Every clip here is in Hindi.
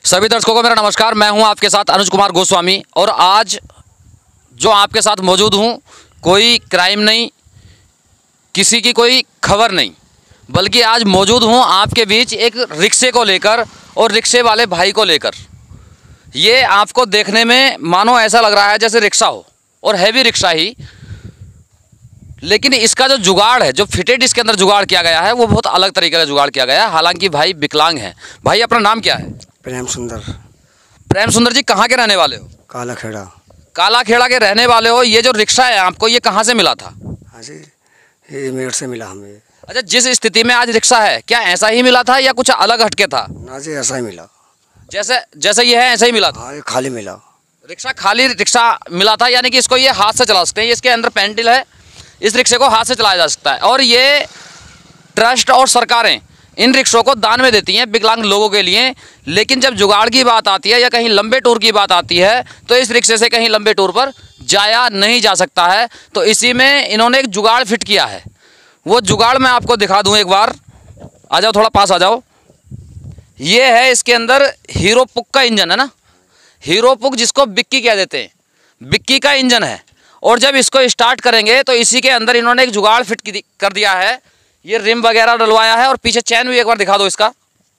सभी दर्शकों को मेरा नमस्कार। मैं हूं आपके साथ अनुज कुमार गोस्वामी और आज जो आपके साथ मौजूद हूं, कोई क्राइम नहीं, किसी की कोई खबर नहीं, बल्कि आज मौजूद हूं आपके बीच एक रिक्शे को लेकर और रिक्शे वाले भाई को लेकर। ये आपको देखने में मानो ऐसा लग रहा है जैसे रिक्शा हो, और है भी रिक्शा ही, लेकिन इसका जो जुगाड़ है, जो फिटेड इसके अंदर जुगाड़ किया गया है, वो बहुत अलग तरीके का जुगाड़ किया गया है। हालांकि भाई विकलांग है। भाई अपना नाम क्या है? प्रेम सुंदर। प्रेम सुंदर जी, कहाँ के रहने वाले हो? काला खेड़ा। काला खेड़ा के रहने वाले हो। ये जो रिक्शा है आपको, ये कहाँ से मिला था? हाँ जी, ये मेरठ से मिला हमें। अच्छा, जिस स्थिति में आज रिक्शा है, क्या ऐसा ही मिला था या कुछ अलग हटके था? ना जी, ऐसा ही मिला, जैसे जैसे ये है ऐसा ही मिला था? हाँ, ये खाली मिला। रिक्शा खाली रिक्शा मिला था, यानी कि इसको ये हाथ से चला सकते हैं। इसके अंदर पेंडिल है, इस रिक्शे को हाथ से चलाया जा सकता है। और ये ट्रस्ट और सरकारें इन रिक्शों को दान में देती हैं विकलांग लोगों के लिए। लेकिन जब जुगाड़ की बात आती है या कहीं लंबे टूर की बात आती है, तो इस रिक्शे से कहीं लंबे टूर पर जाया नहीं जा सकता है। तो इसी में इन्होंने एक जुगाड़ फिट किया है। वो जुगाड़ मैं आपको दिखा दूं एक बार। आ जाओ, थोड़ा पास आ जाओ। ये है इसके अंदर हीरो पुक का इंजन है ना, हीरो पुक जिसको बिक्की कह देते हैं, बिक्की का इंजन है। और जब इसको स्टार्ट करेंगे तो इसी के अंदर इन्होंने एक जुगाड़ फिट कर दिया है। ये रिम वगैरह डलवाया है और पीछे चैन भी एक बार दिखा दो इसका।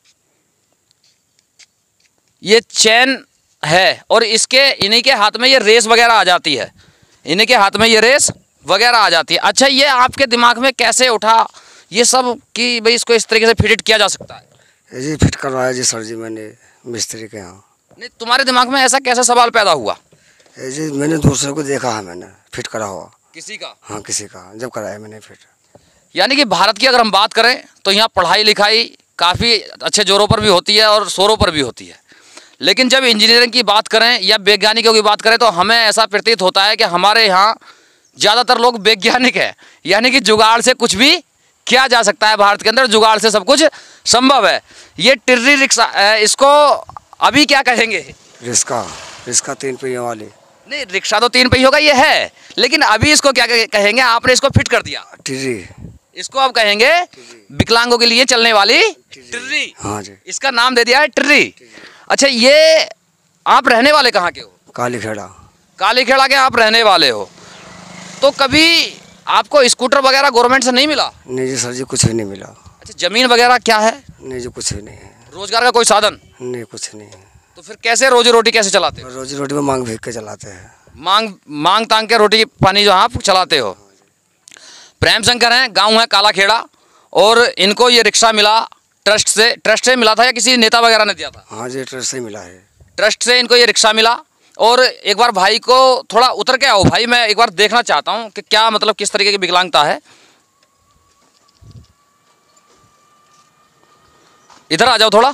ये चैन है और इसके इन्हीं के हाथ में ये रेस वगैरह आ जाती है, इन्हीं के हाथ में ये रेस वगैरह आ जाती है। अच्छा, ये आपके दिमाग में कैसे उठा ये सब कि भाई इसको इस तरीके से फिट किया जा सकता है? जी, फिट करवाया जी सर जी, मैंने मिस्त्री के यहाँ। नहीं, तुम्हारे दिमाग में ऐसा कैसा सवाल पैदा हुआ? जी, मैंने दूसरे को देखा है, मैंने फिट करा हुआ। किसी का? हाँ, किसी का, जब कराया मैंने फिट। यानी कि भारत की अगर हम बात करें तो यहाँ पढ़ाई लिखाई काफ़ी अच्छे जोरों पर भी होती है और शोरों पर भी होती है। लेकिन जब इंजीनियरिंग की बात करें या वैज्ञानिकों की बात करें तो हमें ऐसा प्रतीत होता है कि हमारे यहाँ ज़्यादातर लोग वैज्ञानिक हैं। यानी कि जुगाड़ से कुछ भी किया जा सकता है। भारत के अंदर जुगाड़ से सब कुछ संभव है। ये टिर्री रिक्शा, इसको अभी क्या कहेंगे? रिक्शा 3 पहियों वाली। नहीं, रिक्शा तो 3 पहियों का ये है, लेकिन अभी इसको क्या कहेंगे? आपने इसको फिट कर दिया, टिर्री। इसको आप कहेंगे विकलांगों के लिए चलने वाली टिर्री। हाँ जी, इसका नाम दे दिया है टिर्री। अच्छा, ये आप रहने वाले कहाँ के हो? काली खेड़ा। काली खेड़ा के आप रहने वाले हो। तो कभी आपको स्कूटर वगैरह गवर्नमेंट से नहीं मिला? नहीं जी सर जी, कुछ भी नहीं मिला। अच्छा, जमीन वगैरह क्या है? नहीं जी, कुछ भी नहीं है। रोजगार का कोई साधन? नहीं, कुछ नहीं है। तो फिर कैसे रोजी रोटी कैसे चलाते हो? रोजी रोटी में मांग भीग के चलाते हैं। मांग तांग के रोटी पानी जो आप चलाते हो। प्रेम शंकर हैं, गांव है काला खेड़ा, और इनको ये रिक्शा मिला ट्रस्ट से मिला था या किसी नेता वगैरह ने दिया था? हाँ जी, ट्रस्ट से मिला है। ट्रस्ट से इनको ये रिक्शा मिला। और एक बार भाई को थोड़ा उतर के आओ भाई, मैं एक बार देखना चाहता हूँ कि क्या मतलब किस तरीके की विकलांगता है। इधर आ जाओ थोड़ा।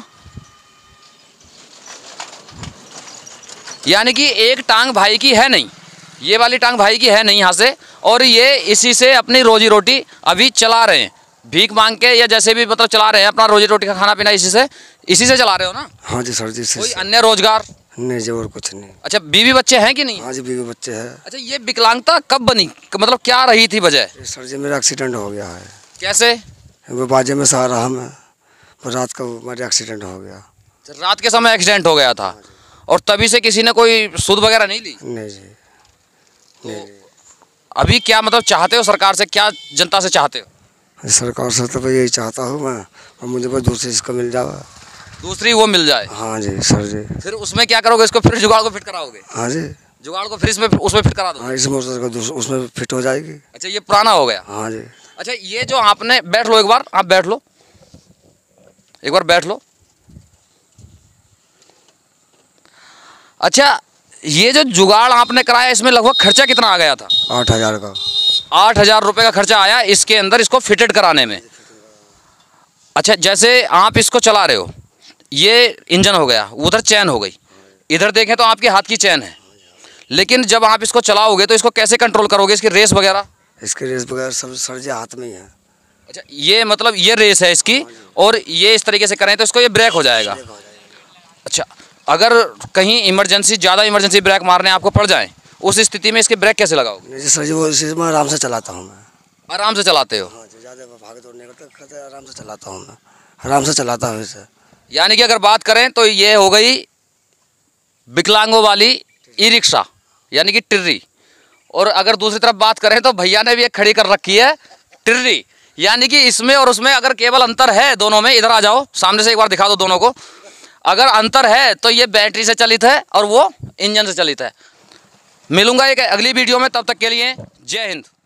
यानी कि एक टांग भाई की है नहीं, ये वाली टांग भाई की है नहीं यहाँ से, और ये इसी से अपनी रोजी रोटी अभी चला रहे हैं, भीख मांग के या जैसे भी मतलब चला रहे हैं अपना रोजी रोटी का खाना पीना, इसी से चला रहे हो ना? हाँ जी सर जी। कोई अन्य रोजगार नहीं जी, और कुछ नहीं। अच्छा, बीवी बच्चे हैं कि नहीं? हाँ जी, बीवी बच्चे हैं। अच्छा, ये विकलांगता कब बनी, मतलब क्या रही थी वजह? सर जी, मेरा एक्सीडेंट हो गया है। कैसे? वो बाजे में सहा रहा मैं, रात को मेरा एक्सीडेंट हो गया। रात के समय एक्सीडेंट हो गया था, और तभी से किसी ने कोई सूद वगैरह नहीं ली? नहीं जी, नहीं। अभी क्या मतलब चाहते हो सरकार से, क्या जनता से चाहते हो? सरकार से तो यही चाहता हूँ मैं, और मुझे बस दूसरी इसको मिल जाए, दूसरी वो मिल जाए। हाँ जी सर जी। फिर उसमें क्या करोगे? इसको फिर जुगाड़ को फिट कराओगे? हाँ जी, जुगाड़ को फिर उसमें फिट करा दो। हाँ, इस मोटर को उसमें फिट हो जाएगी। अच्छा, ये पुराना हो गया। हाँ जी। अच्छा, ये जो आपने, बैठ लो एक बार, आप बैठ लो, एक बार बैठ लो। अच्छा, ये जो जुगाड़ आपने कराया, इसमें लगभग खर्चा कितना आ गया था? 8,000 का। 8,000 रुपये का खर्चा आया इसके अंदर, इसको फिटेड कराने में। अच्छा, जैसे आप इसको चला रहे हो, ये इंजन हो गया, उधर चैन हो गई, इधर देखें तो आपके हाथ की चैन है, लेकिन जब आप इसको चलाओगे तो इसको कैसे कंट्रोल करोगे? इसकी रेस वगैरह? इसकी रेस वगैरह सब सर जी हाथ में ही है। अच्छा, ये मतलब ये रेस है इसकी, और ये इस तरीके से करें तो इसको ये ब्रेक हो जाएगा। अच्छा, अगर कहीं इमरजेंसी, ज़्यादा इमरजेंसी ब्रेक मारने आपको पड़ जाए, उस स्थिति में इसके ब्रेक कैसे लगाओगे? नहीं जी सर जी, वो इसी में आराम से चलाता हूँ मैं। आराम से चलाते हो? हाँ जी, ज़्यादा भाग दौड़ नहीं करता, आराम से चलाता हूँ मैं, आराम से चलाता हूँ इसे। यानी कि अगर बात करें तो ये हो गई विकलांगों वाली ई रिक्शा यानी कि टिर्री। और अगर दूसरी तरफ बात करें तो भैया ने भी एक खड़ी कर रखी है टिर्री, यानी कि इसमें और उसमें अगर केवल अंतर है दोनों में, इधर आ जाओ सामने से एक बार दिखा दो दोनों को, अगर अंतर है तो ये बैटरी से चलित है और वो इंजन से चलित है। मिलूंगा एक अगली वीडियो में, तब तक के लिए जय हिंद।